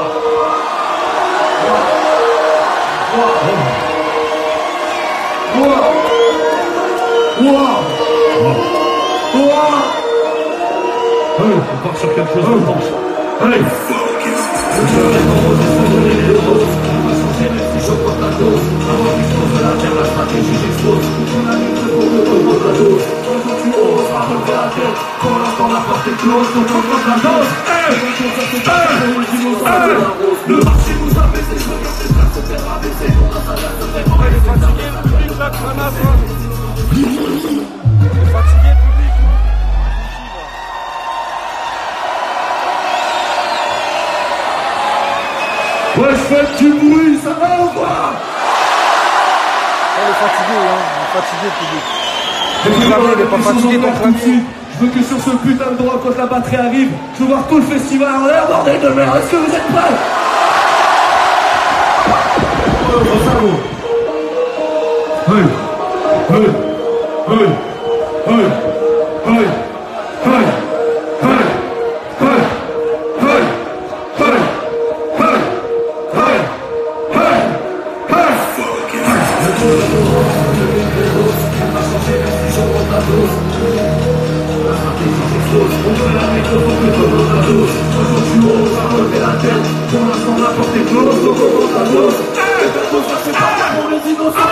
Allez, on part sur quelque chose de pense. Allez. Le marché nous a baissé, je regarde les traces se faire abaisser. Dans la salle, se fait fatigué, le public là, cranasse. Fatigué, public. Ouais, faites du bruit, ça va ou quoi? On est fatigué, hein. On est fatigué, public. Il n'est pas fatigué, ton clavier. Je veux que sur ce putain de droit, quand la batterie arrive, je veux voir tout le festival en l'air, bordel de merde. Est-ce que vous êtes prêts? Hey, hey, hey, hey, hey, hey, hey, hey, hey, hey, hey, hey, hey, hey. La stratégie s'explose, on veut la microphone que tout le monde a dose. Aujourd'hui on va relever la tête, pour l'instant la porte est close, donc on monte la dose. La dose va se battre pour les innocents.